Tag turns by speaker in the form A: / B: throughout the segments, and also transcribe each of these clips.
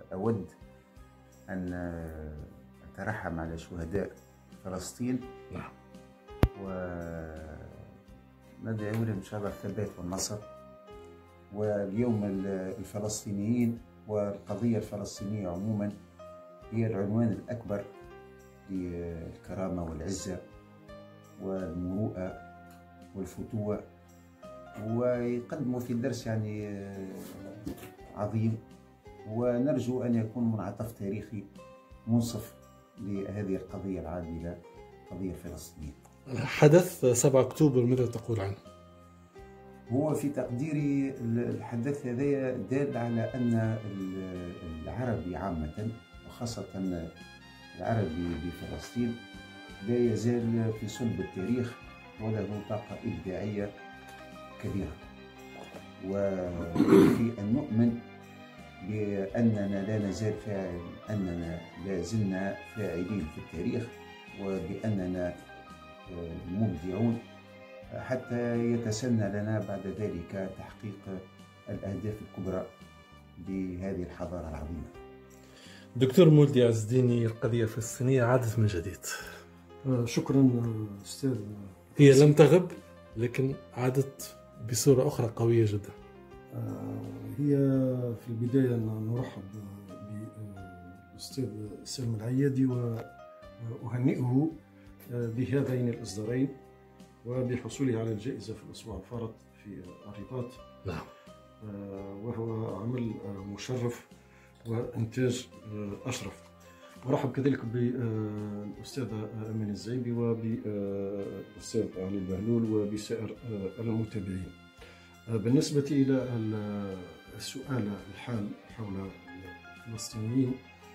A: أود أن أترحم على شهداء فلسطين.
B: نعم.
A: وندعو لهم إن شاء الله الثبات والنصر. واليوم الفلسطينيين والقضية الفلسطينية عموما هي العنوان الأكبر للكرامة والعزة والمروءة والفتوة، ويقدموا في درس يعني عظيم، ونرجو أن يكون منعطف تاريخي منصف لهذه القضية العادلة، القضية الفلسطينية.
B: حدث 7 أكتوبر ماذا تقول عنه؟
A: هو في تقديري الحدث هذا دال على أن العربي عامة وخاصة العربي بفلسطين لا يزال في صلب التاريخ وله طاقة إبداعية كبيرة، وفي أن نؤمن بأننا لا نزال أننا لا زلنا فاعلين في التاريخ، وبأننا مبدعون حتى يتسنى لنا بعد ذلك تحقيق الأهداف الكبرى لهذه الحضارة العظيمة.
B: دكتور مولدي عز الديني، القضية الفلسطينية عادت من جديد.
C: شكرا أستاذ.
B: هي لم تغب لكن عادت بصورة أخرى قوية جدا.
C: هي في البداية نرحب بالأستاذ سالم العيادي وأهنئه بهذين الإصدارين وبحصوله على الجائزة في الأسبوع الفارط في الرباط.
B: نعم.
C: وهو عمل مشرف وإنتاج أشرف. ورحب كذلك بالأستاذ أمين الزعيبي وبالأستاذ علي البهلول وبسائر المتابعين. بالنسبة إلى السؤال الحال حول الفلسطينيين،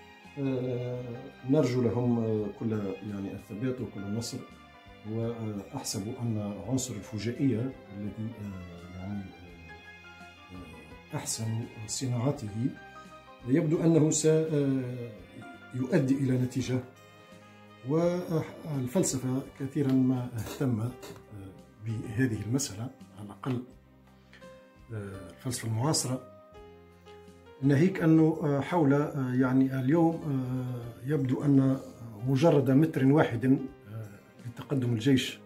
C: نرجو لهم كل يعني الثبات وكل النصر، وأحسب أن عنصر الفجائية الذي يعني أحسن صناعته يبدو أنه سيؤدي إلى نتيجة. والفلسفة كثيرا ما اهتم بهذه المسألة، على الأقل الفلسفة المعاصرة، ناهيك أنه حول يعني اليوم يبدو أن مجرد متر واحد لتقدم الجيش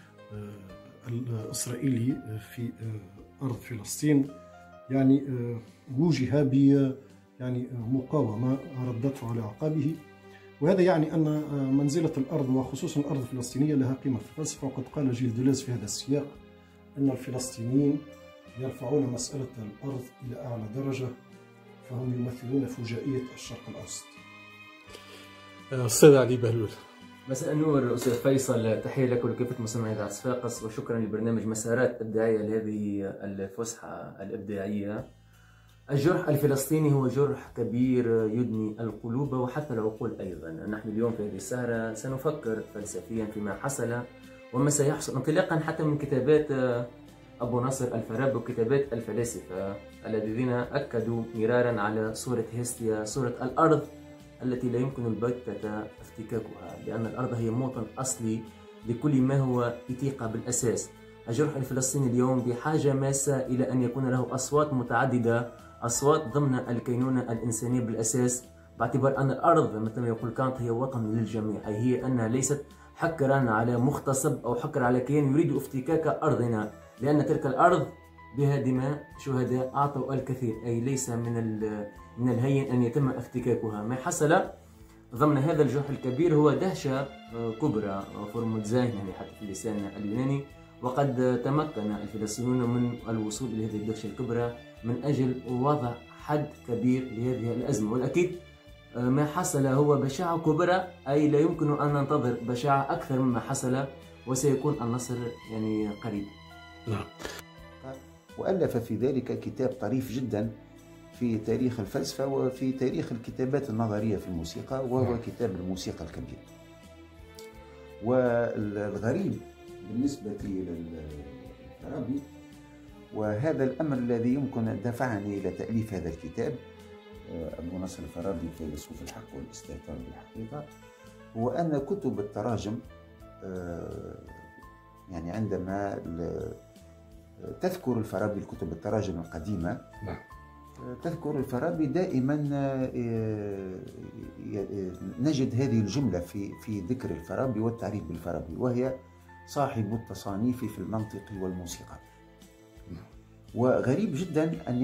C: الإسرائيلي في أرض فلسطين يعني وجه ب يعني مقاومة ردته على أعقابه. وهذا يعني أن منزلة الأرض وخصوصا الأرض الفلسطينية لها قيمة في الفلسفة. وقد قال جيل ديليز في هذا السياق أن الفلسطينيين يرفعون مسألة الأرض إلى أعلى درجة، فهم يمثلون فجائية الشرق الأوسط.
B: أستاذ علي بهلول.
D: مساء النور أستاذ فيصل، تحية لك ولكافة مستمعي إذاعة صفاقس، وشكرا لبرنامج مسارات إبداعية لهذه الفسحة الإبداعية. الجرح الفلسطيني هو جرح كبير يدمي القلوب وحتى العقول أيضا. نحن اليوم في هذه السهرة سنفكر فلسفيا فيما حصل وما سيحصل، انطلاقا حتى من كتابات أبو نصر الفارابي وكتابات الفلاسفة الذين أكدوا مرارا على صورة هيستيا، صورة الأرض التي لا يمكن البتة افتكاكها، لأن الأرض هي موطن أصلي لكل ما هو إتيقة بالأساس. الجرح الفلسطيني اليوم بحاجة ماسة إلى أن يكون له أصوات متعددة، أصوات ضمن الكينونة الإنسانية بالأساس، باعتبار أن الأرض مثل ما يقول كانت هي وطن للجميع، أي هي أنها ليست حكرا على مغتصب أو حكر على كيان يريد افتكاك أرضنا، لأن تلك الأرض بها دماء شهداء أعطوا الكثير، أي ليس من الهين أن يتم افتكاكها. ما حصل ضمن هذا الجرح الكبير هو دهشة كبرى فورموتزاين يعني حتى في اللسان اليوناني، وقد تمكن الفلسطينيون من الوصول إلى هذه الدهشة الكبرى من أجل وضع حد كبير لهذه الأزمة. والأكيد ما حصل هو بشاعة كبرى، أي لا يمكن أن ننتظر بشاعة أكثر مما حصل، وسيكون النصر يعني قريب.
B: نعم.
A: وألف في ذلك كتاب طريف جدا في تاريخ الفلسفة وفي تاريخ الكتابات النظرية في الموسيقى، وهو كتاب الموسيقى الكبير. والغريب بالنسبة للفارابي، وهذا الأمر الذي يمكن دفعني إلى تأليف هذا الكتاب، أبو نصر الفارابي فيلسوف الحق والاستهتار بالحقيقة، هو أن كتب التراجم يعني عندما تذكر الفارابي الكتب التراجم القديمة تذكر الفارابي دائما نجد هذه الجملة في ذكر الفارابي والتعريف بالفارابي، وهي صاحب التصانيف في المنطق والموسيقى. وغريب جدا أن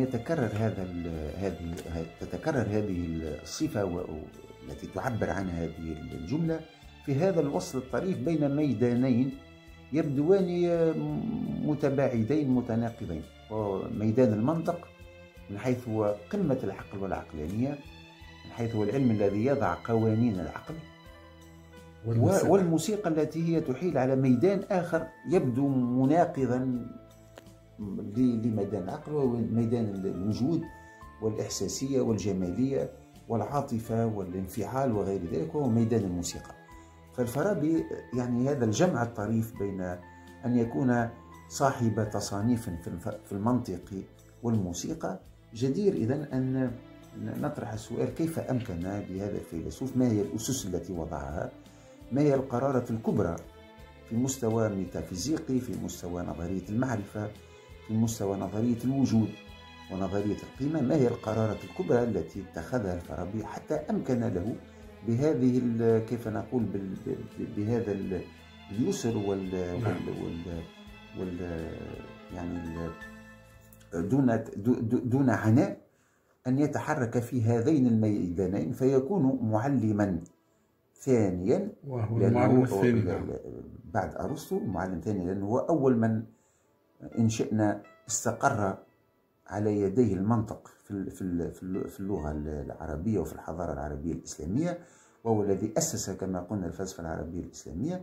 A: تتكرر هذه الصفة التي تعبر عنها هذه الجملة في هذا الوصل الطريف بين ميدانين يبدوان متباعدين متناقضين، ميدان المنطق من حيث هو قمة العقل والعقلانية، من حيث هو العلم الذي يضع قوانين العقل، والموسيقى التي هي تحيل على ميدان آخر يبدو مناقضا لميدان العقل، وميدان الوجود والإحساسية والجمالية والعاطفة والانفعال وغير ذلك، وهو ميدان الموسيقى. فالفارابي يعني هذا الجمع الطريف بين أن يكون صاحب تصانيف في المنطق والموسيقى جدير إذن أن نطرح السؤال: كيف أمكن لهذا الفيلسوف؟ ما هي الأسس التي وضعها؟ ما هي القرارات الكبرى في مستوى ميتافيزيقي، في مستوى نظرية المعرفة، في مستوى نظرية الوجود ونظرية القيمة؟ ما هي القرارات الكبرى التي اتخذها الفارابي حتى أمكن له بهذه كيف نقول بهذا اليسر يعني دون عناء أن يتحرك في هذين الميدانين فيكون معلما ثانيا،
B: وهو المعلم الثاني
A: بعد أرسطو، المعلم الثاني لأنه هو أول من إن شئنا استقر على يديه المنطق في اللغة العربية وفي الحضارة العربية الإسلامية، وهو الذي أسس كما قلنا الفلسفة العربية الإسلامية.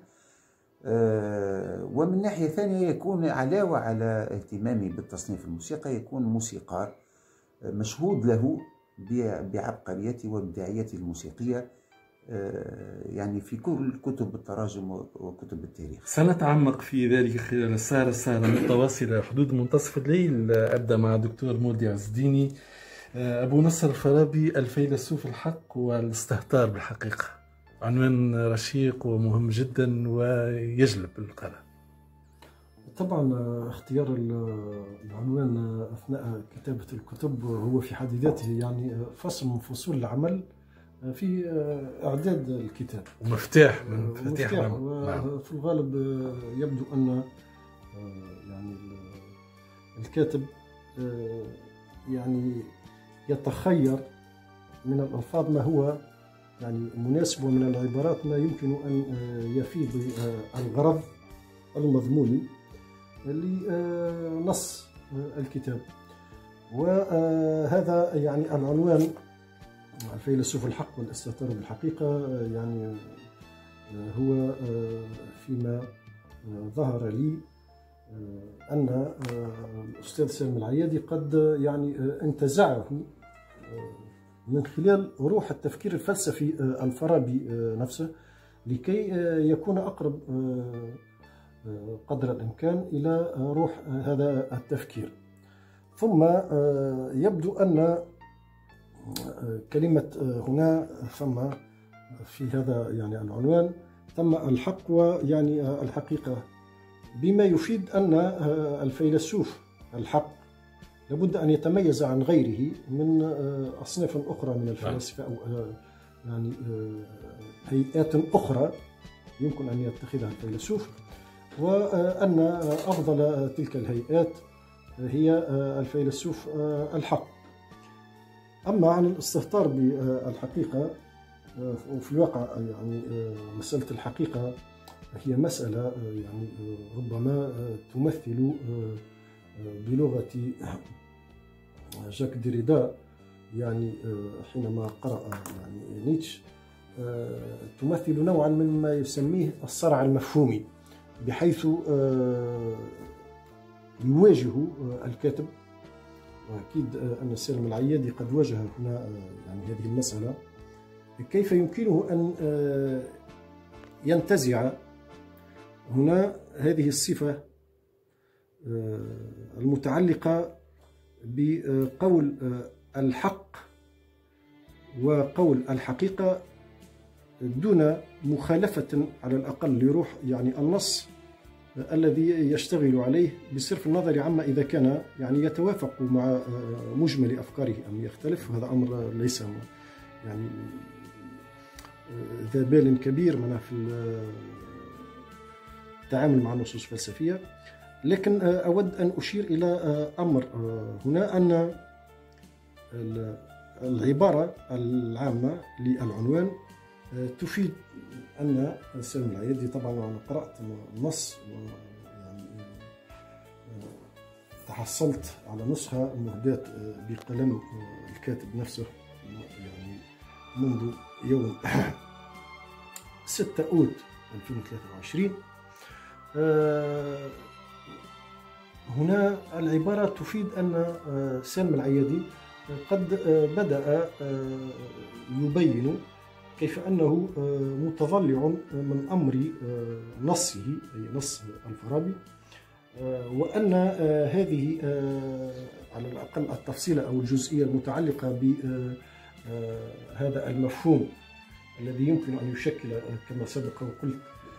A: ومن ناحية ثانية يكون علاوة على اهتمامه بالتصنيف الموسيقى يكون موسيقار مشهود له بعبقريته وابداعيته الموسيقية، يعني في كل كتب التراجم وكتب التاريخ.
B: سنتعمق في ذلك خلال السهرة متواصلة حدود منتصف الليل. أبدأ مع الدكتور مودي عز الديني. أبو نصر الفارابي الفيلسوف الحق والاستهتار بالحقيقة، عنوان رشيق ومهم جدا ويجلب القراءة.
C: طبعا اختيار العنوان أثناء كتابة الكتب هو في حد ذاته يعني فصل من فصول العمل في إعداد الكتاب
B: ومفتاح من مفاتيح
C: وفي الغالب يبدو أن يعني الكاتب يعني يتخير من الألفاظ ما هو يعني مناسب، ومن العبارات ما يمكن أن يفيد الغرض المضموني لنص الكتاب. وهذا يعني العنوان الفيلسوف الحق والاستهتار بالحقيقة يعني هو فيما ظهر لي أن الأستاذ سالم العيادي قد يعني انتزعه من خلال روح التفكير الفلسفي الفارابي نفسه لكي يكون أقرب قدر الإمكان إلى روح هذا التفكير. ثم يبدو أن كلمة هنا ثم في هذا يعني العنوان ثم الحق ويعني الحقيقة، بما يفيد أن الفيلسوف الحق لابد أن يتميز عن غيره من أصناف أخرى من الفلاسفة أو يعني هيئات أخرى يمكن أن يتخذها الفيلسوف، وأن أفضل تلك الهيئات هي الفيلسوف الحق. أما عن الاستهتار بالحقيقة وفي الواقع يعني مسألة الحقيقة هي مسألة يعني ربما تمثل بلغة جاك ديريدا يعني حينما قرأ يعني نيتشه تمثل نوعا من ما يسميه الصرع المفهومي، بحيث يواجه الكاتب، وأكيد أن سالم العيادي قد واجه هنا يعني هذه المسألة، كيف يمكنه أن ينتزع هنا هذه الصفة المتعلقة بقول الحق وقول الحقيقة دون مخالفة على الأقل لروح يعني النص الذي يشتغل عليه بصرف النظر عما إذا كان يعني يتوافق مع مجمل أفكاره أم يختلف. هذا أمر ليس يعني ذا بال كبير منها في التعامل مع النصوص الفلسفية. لكن أود أن أشير إلى أمر هنا، أن العبارة العامة للعنوان تفيد أن سالم العيادي، طبعا أنا قرأت النص ويعني تحصلت على نسخة مهداة بقلم الكاتب نفسه يعني منذ يوم 6 أوت 2023. هنا العبارة تفيد أن سالم العيادي قد بدأ يبين كيف أنه متضلع من أمر نصه أي نص الفارابي، وأن هذه على الأقل التفصيلة أو الجزئية المتعلقة بهذا المفهوم الذي يمكن أن يشكل كما سبق وقلت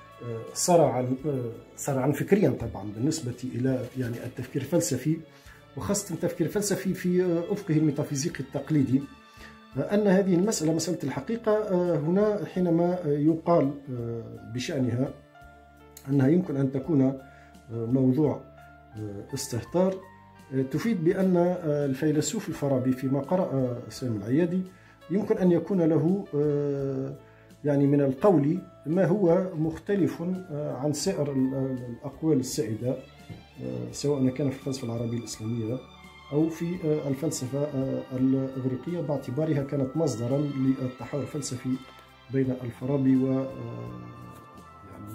C: صراعا فكريا طبعا بالنسبة إلى يعني التفكير الفلسفي، وخاصة التفكير الفلسفي في أفقه الميتافيزيقي التقليدي، أن هذه المسألة مسألة الحقيقة هنا حينما يقال بشأنها أنها يمكن أن تكون موضوع استهتار، تفيد بأن الفيلسوف الفارابي فيما قرأ سالم العيادي يمكن أن يكون له يعني من القول ما هو مختلف عن سائر الأقوال السائدة، سواء كان في الفلسفة العربية الإسلامية أو في الفلسفة الإغريقية، باعتبارها كانت مصدرا للتحاور الفلسفي بين الفارابي و يعني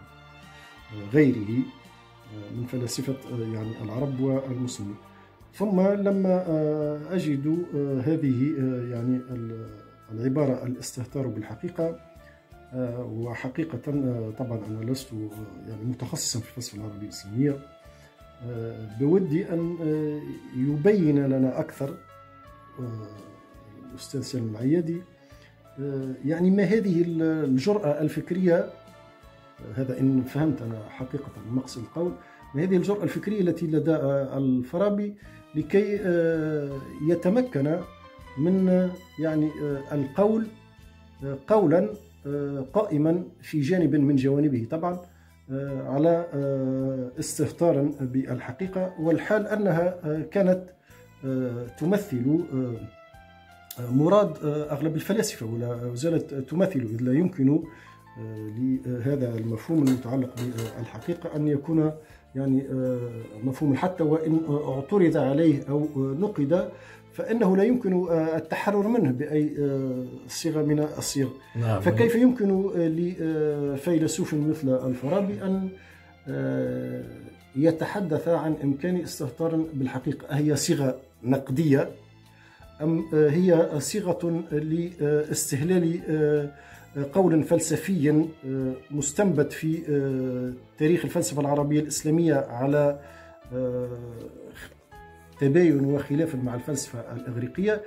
C: غيره من فلاسفة يعني العرب والمسلمين. ثم لما أجد هذه يعني العبارة الاستهتار بالحقيقة، وحقيقة طبعا أنا لست يعني متخصصا في الفلسفة العربية الإسلامية، بودي أن يبين لنا أكثر الأستاذ سالم العيادي يعني ما هذه الجرأة الفكرية، هذا إن فهمت أنا حقيقة مقصد القول، ما هذه الجرأة الفكرية التي لدى الفارابي لكي يتمكن من يعني القول قولا قائما في جانب من جوانبه طبعا على استهتارا بالحقيقة، والحال أنها كانت تمثل مراد أغلب الفلاسفة ولا زالت تمثل، إذ لا يمكن لهذا المفهوم المتعلق بالحقيقة أن يكون يعني مفهوم حتى وإن اعترض عليه أو نقد، فإنه لا يمكن التحرر منه بأي صيغة من الصيغ. نعم. فكيف يمكن لفيلسوف مثل الفارابي أن يتحدث عن إمكان استهتار بالحقيقة؟ هي صيغة نقدية أم هي صيغة لاستهلال قول فلسفي مستنبت في تاريخ الفلسفة العربية الإسلامية على تباين وخلاف مع الفلسفة الإغريقية،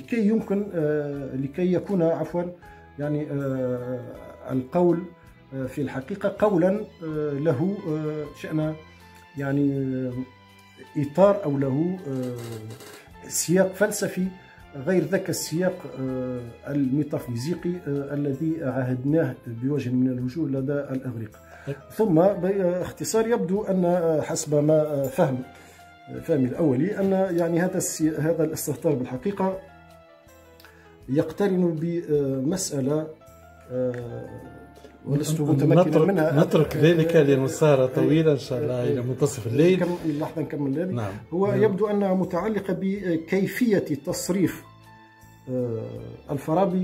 C: لكي يكون عفوا يعني القول في الحقيقة قولا له شأن يعني إطار أو له سياق فلسفي غير ذاك السياق الميتافيزيقي الذي عاهدناه بوجه من الوجوه لدى الإغريق. ثم باختصار يبدو أن حسب ما فهمي الأولي أن يعني هذا الاستهتار بالحقيقة يقترن بمسألة ولست متمكنا منها.
B: نترك ذلك للمسارة طويلة إن شاء الله إلى منتصف الليل.
C: لحظة نكمل ذلك.
B: نعم.
C: هو يبدو أنها متعلقة بكيفية تصريف الفارابي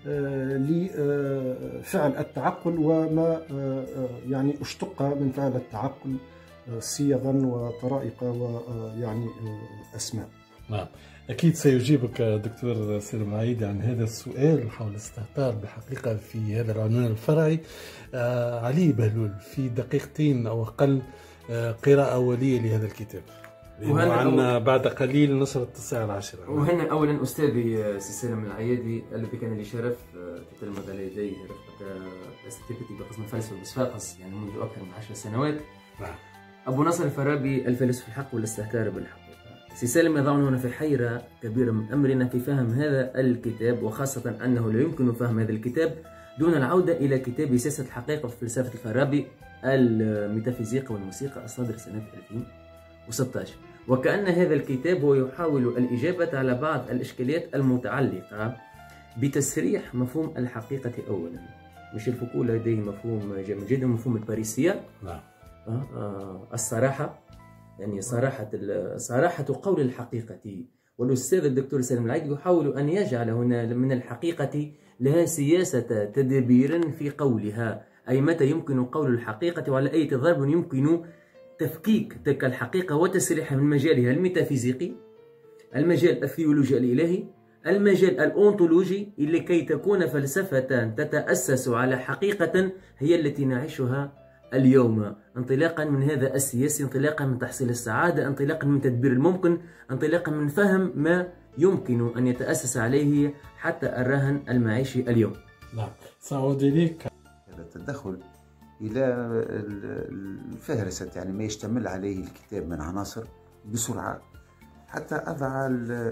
C: لفعل التعقل وما يعني اشتق من فعل التعقل صيغا وطرائق ويعني أسماء.
B: نعم، أكيد سيجيبك دكتور سالم العيادي عن هذا السؤال حول الاستهتار بالحقيقة في هذا العنوان الفرعي. علي بهلول في دقيقتين أو أقل قراءة أولية لهذا الكتاب، وعندنا بعد قليل نشرة الساعة 10.
D: وهنا أولا أستاذي سالم العيادي الذي كان لي شرف تتلمذ على يديه رفقة أستاذتي بقسم الفلسفة بصفاقس يعني منذ أكثر من 10 سنوات، أبو نصر الفارابي الفيلسوف الحق والاستهتار بالحقيقة. سي سالم يضعنا هنا في حيرة كبيرة من أمرنا في فهم هذا الكتاب، وخاصة أنه لا يمكن فهم هذا الكتاب دون العودة إلى كتاب سياسة الحقيقة في فلسفة الفارابي الميتافيزيقا والموسيقى الصادر سنة 2016. وكأن هذا الكتاب هو يحاول الإجابة على بعض الإشكاليات المتعلقة بتسريح مفهوم الحقيقة أولا. ميشيل فوكو لديه مفهوم جميل جدا، مفهوم الباريسية.
B: نعم.
D: الصراحة، يعني صراحة قول الحقيقة. والأستاذ الدكتور سالم العيد يحاول أن يجعل هنا من الحقيقة لها سياسة تدبير في قولها، أي متى يمكن قول الحقيقة وعلى أي ضرب يمكن تفكيك تلك الحقيقة وتسريحها من مجالها الميتافيزيقي، المجال الثيولوجي الإلهي، المجال الأونتولوجي، لكي تكون فلسفة تتأسس على حقيقة هي التي نعيشها اليوم، انطلاقا من هذا السياسي، انطلاقا من تحصيل السعادة، انطلاقا من تدبير الممكن، انطلاقا من فهم ما يمكن أن يتأسس عليه حتى الرهن المعيشي اليوم.
B: نعم. سأعود إليك.
A: هذا التدخل إلى الفهرسة، يعني ما يشتمل عليه الكتاب من عناصر بسرعة، حتى أضع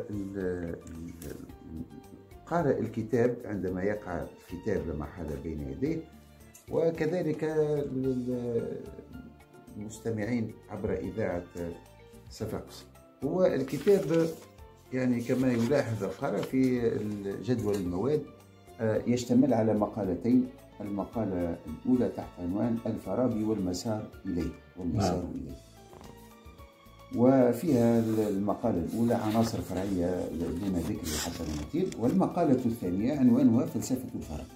A: قارئ الكتاب عندما يقع الكتاب لمحل بين يديه، وكذلك المستمعين عبر إذاعة صفاقس. هو الكتاب يعني كما يلاحظ القارئ في جدول المواد يشتمل على مقالتين. المقالة الأولى تحت عنوان الفارابي والمسار إليه إليه، وفيها المقالة الأولى عناصر فرعية دون ذكر حتى المثيل، والمقالة الثانية عنوانها فلسفة الفارابي.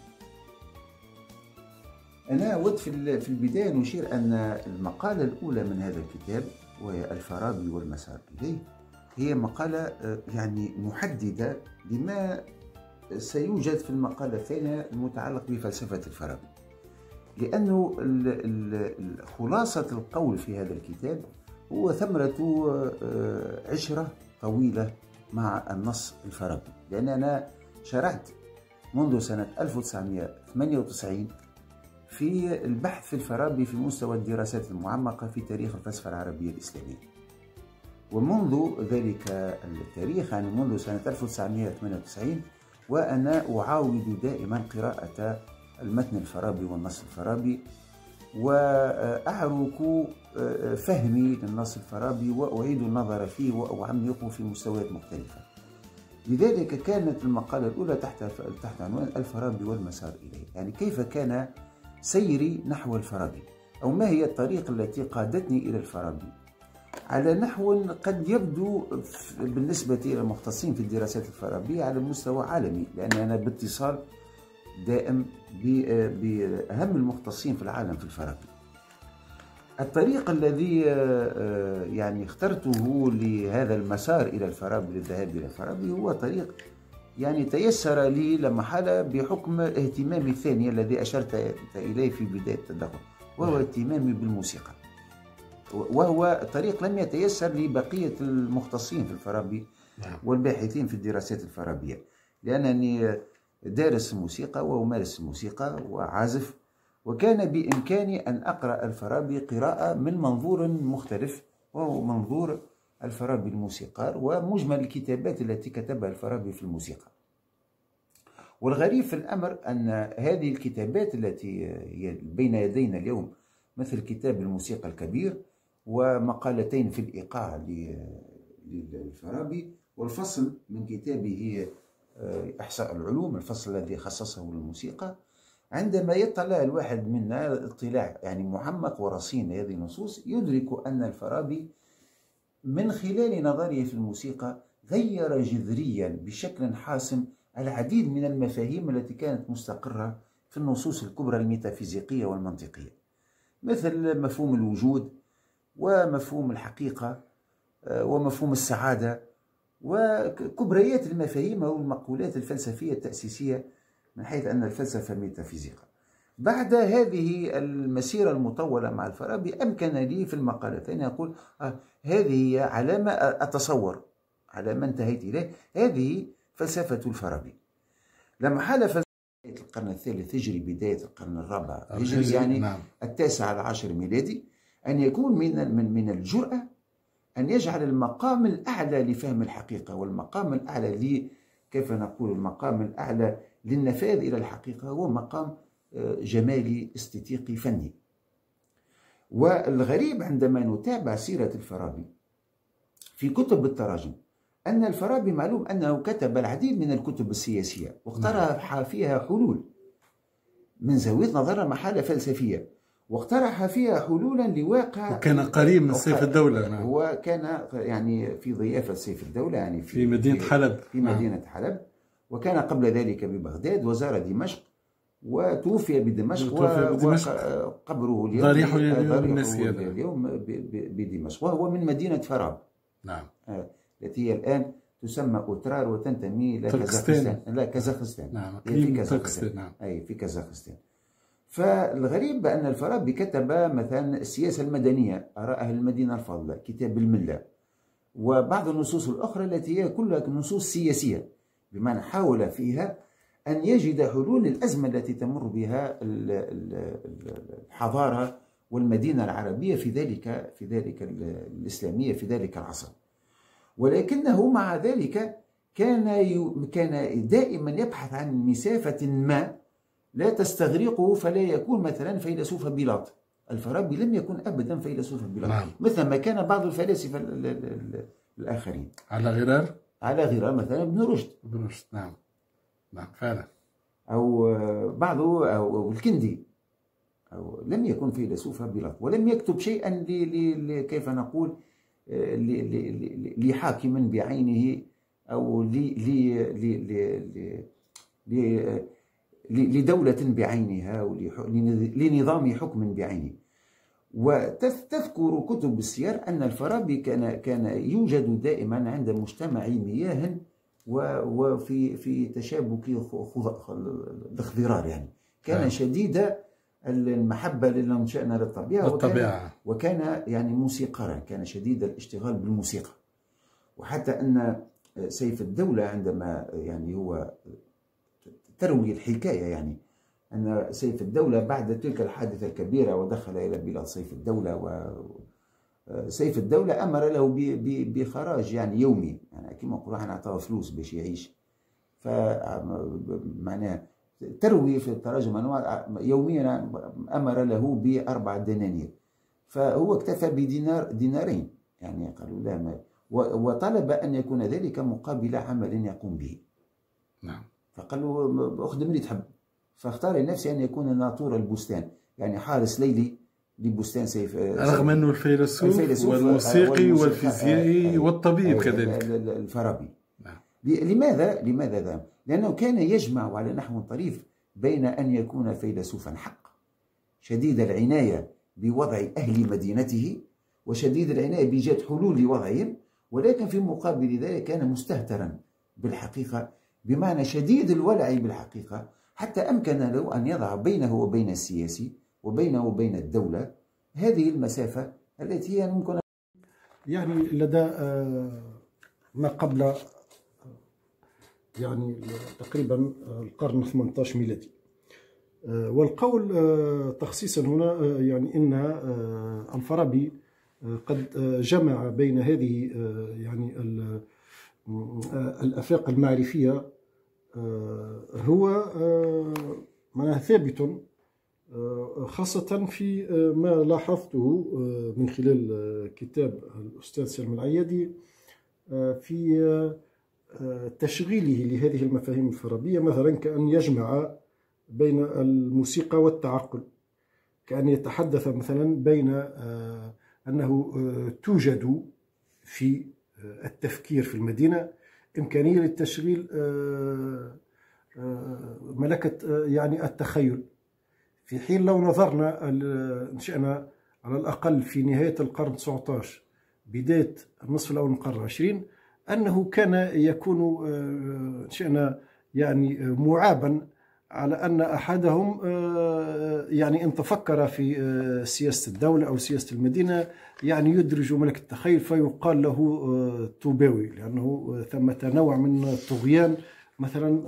A: أنا أود في البداية نشير أن المقالة الأولى من هذا الكتاب، وهي الفارابي والمسار إليه، هي مقالة يعني محددة لما سيوجد في المقالة الثانية المتعلق بفلسفة الفارابي، لأنه خلاصة القول في هذا الكتاب هو ثمرة عشرة طويلة مع النص الفارابي. لأن أنا شرعت منذ سنة 1998 في البحث في الفارابي في مستوى الدراسات المعمقة في تاريخ الفلسفة العربية الإسلامية، ومنذ ذلك التاريخ يعني منذ سنة 1998 وأنا أعاود دائما قراءة المتن الفارابي والنص الفارابي، وأعرك فهمي للنص الفارابي وأعيد النظر فيه وأعمقه في مستويات مختلفة. لذلك كانت المقالة الأولى تحت عنوان الفارابي والمسار إليه، يعني كيف كان سيري نحو الفارابي، أو ما هي الطريقة التي قادتني إلى الفارابي، على نحو قد يبدو بالنسبة إلى المختصين في الدراسات الفارابية على مستوى عالمي، لأن أنا باتصال دائم بأهم المختصين في العالم في الفارابي. الطريق الذي يعني اخترته لهذا المسار إلى الفارابي، للذهاب إلى الفارابي، هو طريق يعني تيسر لي لمحالة بحكم اهتمامي الثاني الذي أشرت إليه في بداية التدخل، وهو اهتمامي بالموسيقى، وهو طريق لم يتيسر لبقية المختصين في الفارابي والباحثين في الدراسات الفارابية، لأنني دارس الموسيقى وأمارس الموسيقى وعازف، وكان بإمكاني أن أقرأ الفارابي قراءة من منظور مختلف، وهو منظور الفارابي الموسيقار ومجمل الكتابات التي كتبها الفارابي في الموسيقى. والغريب في الأمر أن هذه الكتابات التي هي بين يدينا اليوم، مثل كتاب الموسيقى الكبير ومقالتين في الإيقاع للفارابي، والفصل من كتابه إحصاء العلوم، الفصل الذي خصصه للموسيقى، عندما يطلع الواحد منا اطلاع يعني معمق ورصين لهذه النصوص، يدرك أن الفارابي من خلال نظره في الموسيقى غير جذريا بشكل حاسم العديد من المفاهيم التي كانت مستقرة في النصوص الكبرى الميتافيزيقية والمنطقية، مثل مفهوم الوجود ومفهوم الحقيقة ومفهوم السعادة وكبريات المفاهيم والمقولات الفلسفية التأسيسية من حيث أن الفلسفة ميتافيزيقا. بعد هذه المسيرة المطولة مع الفارابي أمكن لي في المقالتين أقول هذه هي علامة أتصور على ما انتهيت إليه، هذه فلسفة الفارابي. لما حال فلسفة القرن الثالث هجري بداية القرن الرابع هجري، يعني التاسع على 10 ميلادي، أن يكون من الجرأة أن يجعل المقام الأعلى لفهم الحقيقة، والمقام الأعلى كيف نقول المقام الأعلى للنفاذ إلى الحقيقة هو مقام جمالي استيتيقي فني. والغريب عندما نتابع سيرة الفارابي في كتب التراجم أن الفارابي معلوم أنه كتب العديد من الكتب السياسية واقترح فيها حلول من زاوية نظر محالة فلسفية، واقترح فيها حلولا لواقع،
B: وكان قريب من سيف الدولة.
A: نعم. هو كان يعني في ضيافة سيف الدولة، يعني
B: في مدينة حلب.
A: في مدينة حلب، وكان قبل ذلك ببغداد، وزار دمشق وتوفي بدمشق، وقبره اليوم بدمشق، وهو من مدينة فراب.
B: نعم.
A: التي هي الآن تسمى أوترار وتنتمي إلى كازاخستان. لا، كازاخستان.
B: نعم.
A: في كازاخستان. نعم. أي في كازاخستان. فالغريب بأن الفارابي كتب مثلا السياسة المدنية، آراء أهل المدينة الفاضلة، كتاب الملة، وبعض النصوص الأخرى التي هي كلها نصوص سياسية، بمعنى حاول فيها أن يجد حلول للأزمة التي تمر بها الحضارة والمدينة العربية في ذلك الإسلامية في ذلك العصر. ولكنه مع ذلك كان دائما يبحث عن مسافة ما لا تستغرقه، فلا يكون مثلا فيلسوف بيلاط. الفارابي لم يكن أبدا فيلسوف بيلاط. نعم. مثل ما كان بعض الفلاسفة الآخرين.
B: على غرار
A: مثلا ابن رشد.
B: نعم. نعم فعلا.
A: أو بعضه أو الكندي، أو لم يكن فيلسوف بيلاط، ولم يكتب شيئا كيف نقول لحاكم بعينه أو لدولة بعينها أو لنظام حكم بعينه. وتذكر كتب السير أن الفارابي كان يوجد دائما عند مجتمع مياه وفي تشابك الاخضرار، يعني كان شديد المحبة للمنشأنا للطبيعة، وكان يعني موسيقارا، كان شديد الاشتغال بالموسيقى. وحتى أن سيف الدولة عندما يعني هو تروي الحكاية، يعني أن سيف الدولة بعد تلك الحادثة الكبيرة ودخل إلى بلاد سيف الدولة، وسيف الدولة أمر له بخراج يعني يومي، يعني كما نقولوا احنا نعطوه فلوس باش يعيش. فمعناه تروي في التراجم يوميا أمر له ب4 دنانير، فهو اكتفى بدينارين، يعني قالوا لا ما، وطلب أن يكون ذلك مقابل عمل يقوم به.
B: نعم.
A: فقال له اخدم اللي تحب، فاختار لنفسه أن يكون ناطور البستان، يعني حارس ليلي لبستان سيف،
B: رغم أنه الفيلسوف والموسيقي والفيزيائي والطبيب كذلك
A: الفارابي.
B: نعم.
A: لماذا ذا؟ لأنه كان يجمع على نحو طريف بين أن يكون فيلسوفا حق شديد العناية بوضع أهل مدينته وشديد العناية بإيجاد حلول لوضعهم، ولكن في مقابل ذلك كان مستهترا بالحقيقة، بمعنى شديد الولع بالحقيقة، حتى أمكن له أن يضع بينه وبين السياسي وبينه وبين الدولة هذه المسافة التي هي ممكن
C: يعني لدى ما قبل يعني تقريبا القرن 18 ميلادي. والقول تخصيصا هنا يعني ان الفارابي قد جمع بين هذه يعني الآفاق المعرفية هو معناها ثابت، خاصة في ما لاحظته من خلال كتاب الأستاذ سالم العيادي في تشغيله لهذه المفاهيم الفارابية، مثلا كأن يجمع بين الموسيقى والتعقل، كأن يتحدث مثلا بين أنه توجد في التفكير في المدينة إمكانية للتشغيل ملكة يعني التخيل، في حين لو نظرنا نشأنا على الأقل في نهاية القرن 19 بداية النصف الأول من القرن 20 أنه كان يكون نشأنا يعني معابا على أن أحدهم يعني إن تفكر في سياسة الدولة أو سياسة المدينة يعني يدرج ملك التخيل فيقال له طوباوي، لأنه ثمة نوع من الطغيان، مثلا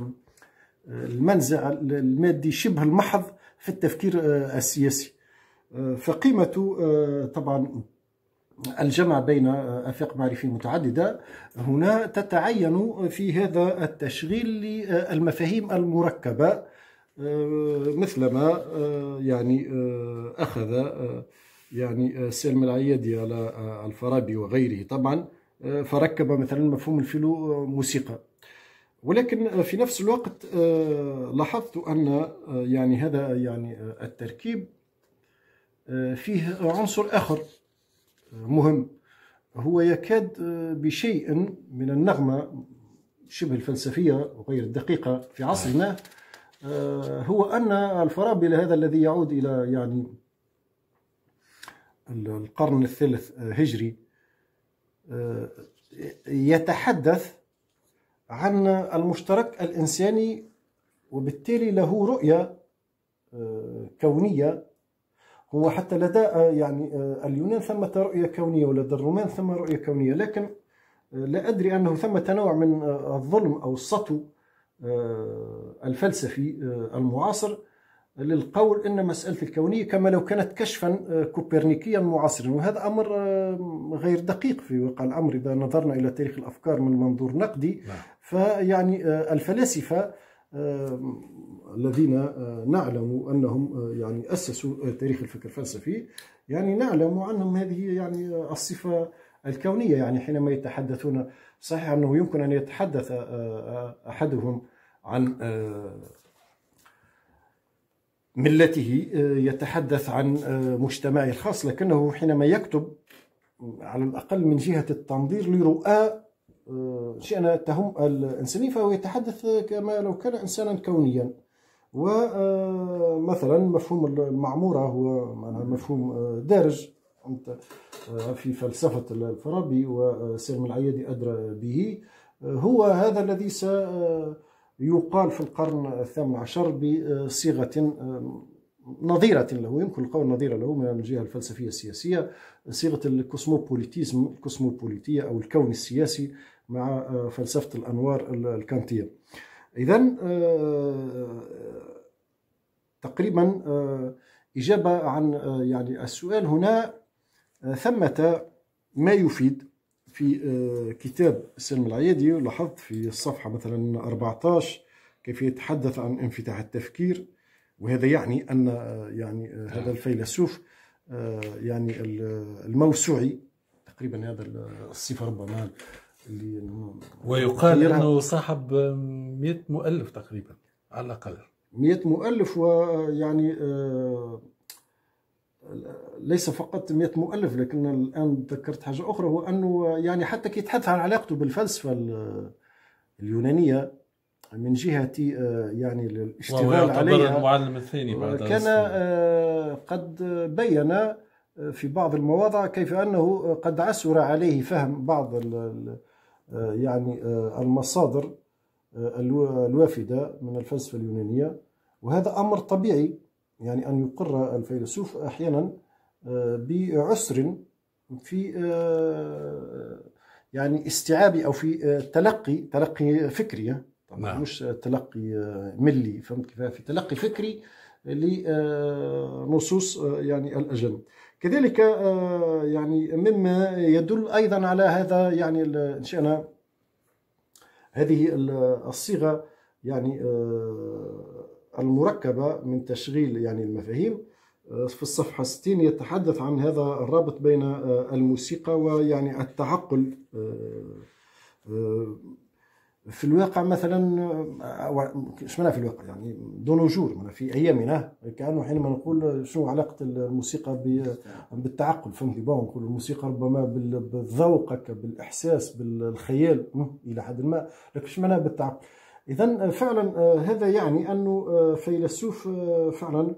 C: المنزع المادي شبه المحض في التفكير السياسي. فقيمة طبعا الجمع بين آفاق معرفية متعددة هنا تتعين في هذا التشغيل للمفاهيم المركبة، مثلما يعني أخذ يعني سالم العيادي على الفارابي وغيره طبعا، فركب مثلا مفهوم الفيلو موسيقى. ولكن في نفس الوقت لاحظت أن يعني هذا يعني التركيب فيه عنصر آخر مهم، هو يكاد بشيء من النغمة شبه الفلسفية وغير الدقيقة في عصرنا، هو أن الفارابي هذا الذي يعود إلى يعني القرن الثالث هجري يتحدث عن المشترك الإنساني، وبالتالي له رؤية كونية. هو حتى لدى يعني اليونان ثمة رؤية كونية ولدى الرومان ثمة رؤية كونية، لكن لا أدري أنه ثمة نوع من الظلم أو السطو الفلسفي المعاصر للقول إن مسألة الكونية كما لو كانت كشفا كوبرنيكيا معاصرا، وهذا أمر غير دقيق في واقع الأمر إذا نظرنا إلى تاريخ الأفكار من منظور نقدي. فيعني الفلاسفة الذين نعلم أنهم يعني أسسوا تاريخ الفكر الفلسفي، يعني نعلم عنهم هذه يعني الصفة الكونية. يعني حينما يتحدثون، صحيح أنه يمكن أن يتحدث أحدهم عن ملته، يتحدث عن مجتمعه الخاص، لكنه حينما يكتب على الأقل من جهة التنظير لرؤى شأن تهم الإنسانية فهو يتحدث كما لو كان إنسانا كونيا. ومثلا مفهوم المعمورة هو مفهوم دارج في فلسفة الفارابي، وسالم العيادي أدرى به. هو هذا الذي سيقال في القرن الثامن عشر بصيغة نظيرة له، يمكن القول نظيرة له من الجهة الفلسفية السياسية، صيغة الكوسموبوليتيزم، الكوسموبوليتية أو الكون السياسي مع فلسفة الأنوار الكانتية. إذن تقريبا إجابة عن يعني السؤال هنا، ثمة ما يفيد في كتاب سالم العيادي. لاحظت في الصفحة مثلا 14 كيف يتحدث عن انفتاح التفكير، وهذا يعني أن يعني هذا الفيلسوف يعني الموسوعي تقريبا، هذا الصفة ربما اللي
B: ويقال أنه صاحب 100 مؤلف تقريبا على الأقل
C: 100 مؤلف. ويعني ليس فقط 100 مؤلف، لكن الآن ذكرت حاجة أخرى، هو أنه يعني حتى كي يتحدث عن علاقته بالفلسفة اليونانية من جهة يعني الاشتغال عليها،
B: المعلم الثاني بعد
C: كان قد بين في بعض المواضع كيف أنه قد عسر عليه فهم بعض يعني المصادر الوافدة من الفلسفة اليونانية، وهذا أمر طبيعي يعني أن يقر الفيلسوف أحيانا بعسر في يعني استيعاب أو في تلقي فكري، طبعا مش تلقي ملي، فهمت كيف، في تلقي فكري لنصوص يعني الأجل. كذلك يعني مما يدل أيضا على هذا يعني إن شئنا هذه الصيغة يعني المركبة من تشغيل يعني المفاهيم. في الصفحة 60 يتحدث عن هذا الرابط بين الموسيقى ويعني التعقل في الواقع. مثلا ايش معنى في الواقع؟ يعني دون جور في ايامنا كانه حينما نقول شنو علاقه الموسيقى بالتعقل، فهمتي؟ نقول الموسيقى ربما بالذوق، بالاحساس، بالخيال الى حد ما، لكن ايش معنى بالتعقل؟ اذا فعلا هذا يعني انه فيلسوف فعلا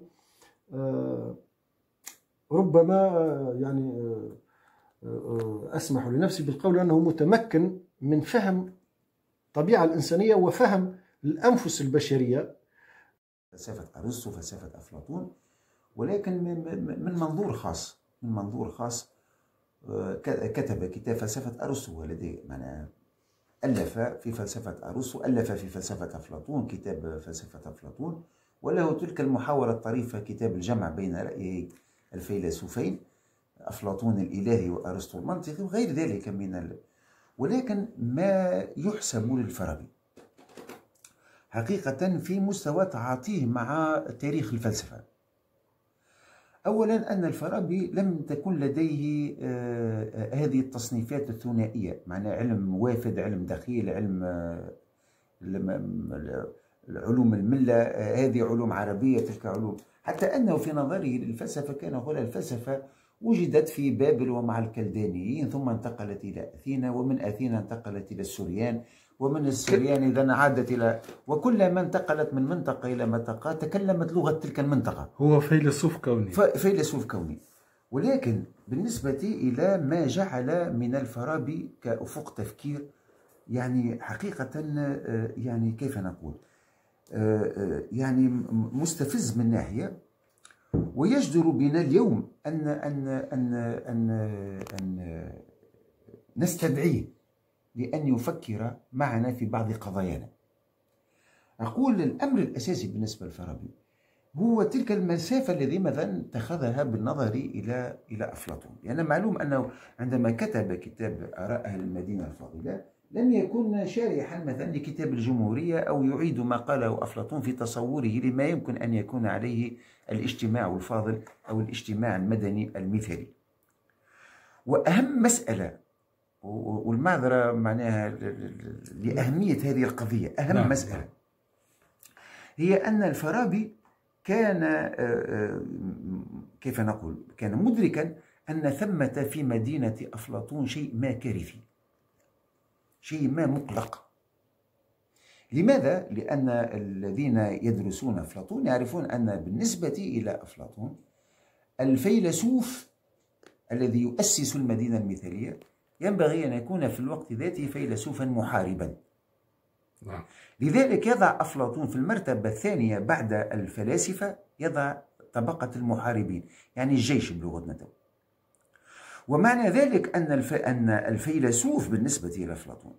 C: ربما يعني اسمح لنفسي بالقول انه متمكن من فهم الطبيعة الإنسانية وفهم الأنفس البشرية.
A: فلسفة أرسطو، فلسفة أفلاطون، ولكن من منظور خاص. كتب كتاب فلسفة أرسطو، والذي معناه ألف في فلسفة أرسطو، ألف في فلسفة أفلاطون كتاب فلسفة أفلاطون، وله تلك المحاورة الطريفة كتاب الجمع بين رأيه الفيلسوفين أفلاطون الإلهي وأرسطو المنطقي وغير ذلك ولكن ما يحسب للفارابي حقيقة في مستوى تعاطيه مع تاريخ الفلسفة. أولا أن الفارابي لم تكن لديه هذه التصنيفات الثنائية، معنى علم وافد، علم دخيل، علوم الملة، هذه علوم عربية، تلك علوم، حتى أنه في نظره للفلسفة كان يقول الفلسفة وجدت في بابل ومع الكلدانيين، ثم انتقلت إلى أثينا، ومن أثينا انتقلت إلى السوريان، ومن السوريان إذا عادت إلى، وكلما انتقلت من منطقة إلى منطقة تكلمت لغة تلك المنطقة.
B: هو فيلسوف كوني.
A: فيلسوف كوني. ولكن بالنسبة إلى ما جعل من الفارابي كأفق تفكير، يعني حقيقة يعني كيف نقول، يعني مستفز من ناحية، ويجدر بنا اليوم أن نستدعيه لأن يفكر معنا في بعض قضايانا. أقول الأمر الأساسي بالنسبة للفارابي هو تلك المسافة التي مثلا اتخذها بالنظر إلى أفلاطون، لأن معلوم أنه عندما كتب كتاب آراء أهل المدينة الفاضلة لم يكن شارحا مثلا لكتاب الجمهورية أو يعيد ما قاله أفلاطون في تصوره لما يمكن أن يكون عليه الاجتماع الفاضل أو الاجتماع المدني المثالي. وأهم مسألة، والمعذرة معناها لأهمية هذه القضية، أهم مسألة هي أن الفارابي كان كيف نقول، كان مدركا أن ثمة في مدينة أفلاطون شيء ما كارثي، شيء ما مقلق. لماذا؟ لأن الذين يدرسون أفلاطون يعرفون أن بالنسبة إلى أفلاطون الفيلسوف الذي يؤسس المدينة المثالية ينبغي أن يكون في الوقت ذاته فيلسوفا محاربا. لذلك يضع أفلاطون في المرتبة الثانية بعد الفلاسفة، يضع طبقة المحاربين، يعني الجيش بلغتنا. ومعنى ذلك أن الفيلسوف بالنسبة إلى أفلاطون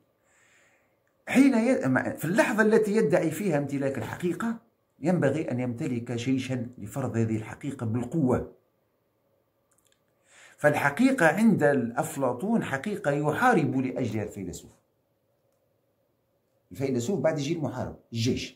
A: في اللحظة التي يدعي فيها امتلاك الحقيقة ينبغي أن يمتلك جيشا لفرض هذه الحقيقة بالقوة. فالحقيقة عند أفلاطون حقيقة يحارب لأجلها الفيلسوف. الفيلسوف بعد يجي المحارب، الجيش.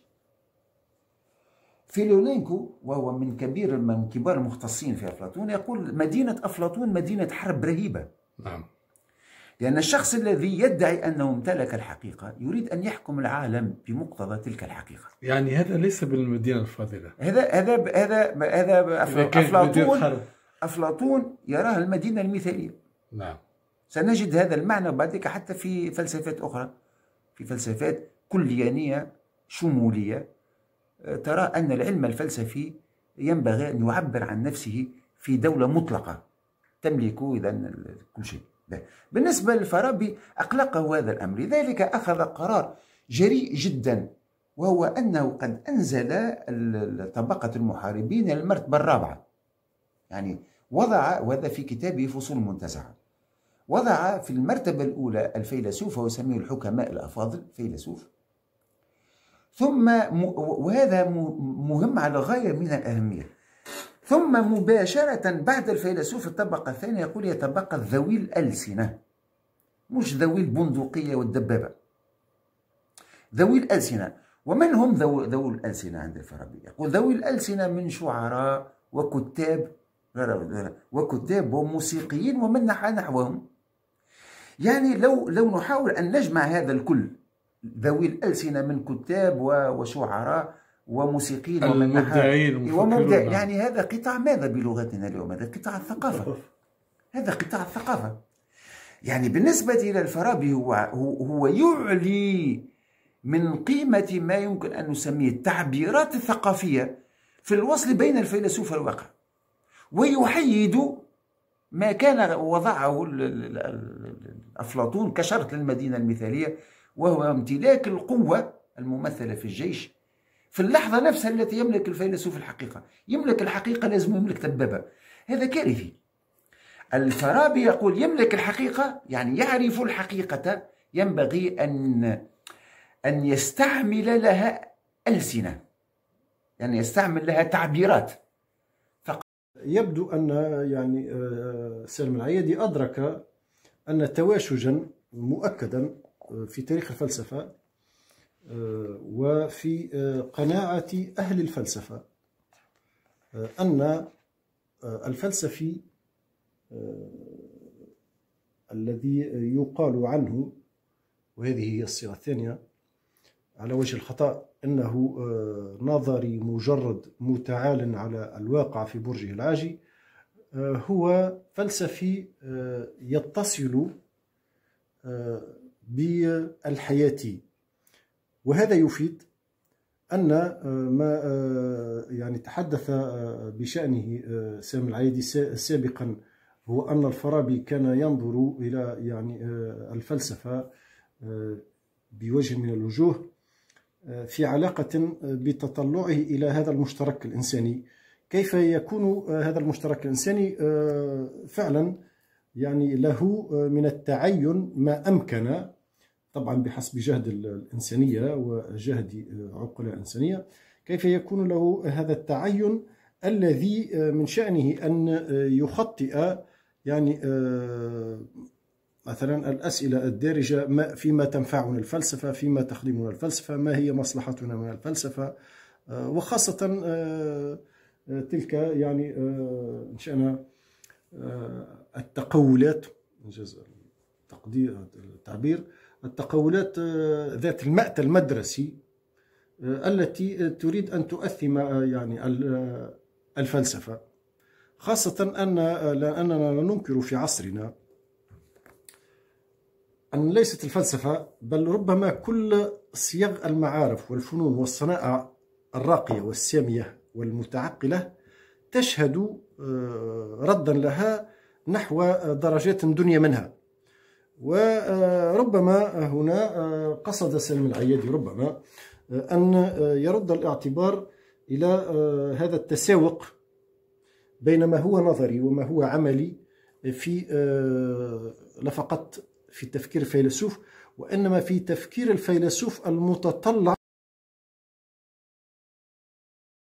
A: فيلونينكو وهو من كبار المختصين في أفلاطون يقول مدينة أفلاطون مدينة حرب رهيبة.
B: نعم.
A: لأن الشخص الذي يدعي أنه امتلك الحقيقة يريد أن يحكم العالم بمقتضى تلك الحقيقة.
B: يعني هذا ليس بالمدينة الفاضلة.
A: هذا أفلاطون يراها المدينة المثالية.
B: نعم.
A: سنجد هذا المعنى بعد حتى في فلسفات أخرى، في فلسفات كليانية شمولية ترى أن العلم الفلسفي ينبغي أن يعبر عن نفسه في دولة مطلقة تملك إذن كل شيء. بالنسبة للفارابي أقلقه هذا الأمر، لذلك أخذ قرار جريء جدا، وهو أنه قد أنزل طبقة المحاربين إلى المرتبة الرابعة. يعني وضع، وهذا في كتابه فصول منتزعة، وضع في المرتبة الأولى الفيلسوف، وهو يسميه الحكماء الأفاضل فيلسوف، ثم وهذا مهم على غاية من الأهمية، ثم مباشرة بعد الفيلسوف الطبقة الثانية يقول هي طبقة ذوي الألسنة، مش ذوي البندقية والدبابة، ذوي الألسنة. ومن هم ذوي الألسنة عند الفارابي؟ يقول ذوي الألسنة من شعراء وكتاب وموسيقيين ومن نحوهم. يعني لو نحاول أن نجمع هذا الكل، ذوي الألسنة من كتاب وشعراء وموسيقيين ومن
B: ومبدعين،
A: يعني هذا قطاع ماذا بلغتنا اليوم؟ هذا قطاع الثقافة. هذا قطاع الثقافة. يعني بالنسبة إلى الفارابي هو يعلي من قيمة ما يمكن أن نسميه التعبيرات الثقافية في الوصل بين الفيلسوف والواقع، ويحيد ما كان وضعه أفلاطون كشرط للمدينة المثالية، وهو امتلاك القوة الممثلة في الجيش في اللحظة نفسها التي يملك الفيلسوف الحقيقة. يملك الحقيقة لازم يملك دبابة، هذا كارثي. الفارابي يقول يملك الحقيقة، يعني يعرف الحقيقة، ينبغي أن يستعمل لها ألسنة، يعني يستعمل لها تعبيرات.
C: يبدو أن يعني سالم العيادي أدرك أن تواشجا مؤكدا في تاريخ الفلسفة وفي قناعة أهل الفلسفة أن الفلسفي الذي يقال عنه، وهذه هي الصيغة الثانية على وجه الخطأ، أنه نظري مجرد متعال على الواقع في برجه العاجي، هو فلسفي يتصل بالحياة. وهذا يفيد أن ما يعني تحدث بشأنه سالم العيادي سابقا هو أن الفارابي كان ينظر إلى يعني الفلسفة بوجه من الوجوه في علاقة بتطلعه إلى هذا المشترك الإنساني. كيف يكون هذا المشترك الإنساني فعلا يعني له من التعين ما أمكن، طبعا بحسب جهد الإنسانية وجهد عقلاء الإنسانية، كيف يكون له هذا التعين الذي من شأنه أن يخطئ يعني مثلا الأسئلة الدارجة فيما تنفعنا الفلسفة، فيما تخدمنا الفلسفة، ما هي مصلحتنا من الفلسفة، وخاصة تلك يعني إن شأن التقولات، إنجاز التعبير، التقولات ذات المأتى المدرسي التي تريد أن تؤثم يعني الفلسفة، خاصة لأننا ننكر في عصرنا أن ليست الفلسفة بل ربما كل صيغ المعارف والفنون والصنائع الراقية والسامية والمتعقلة تشهد ردا لها نحو درجات دنيا منها. وربما هنا قصد سالم العيادي ربما أن يرد الاعتبار إلى هذا التساوق بين ما هو نظري وما هو عملي في لا فقط في تفكير الفيلسوف، وإنما في تفكير الفيلسوف المتطلع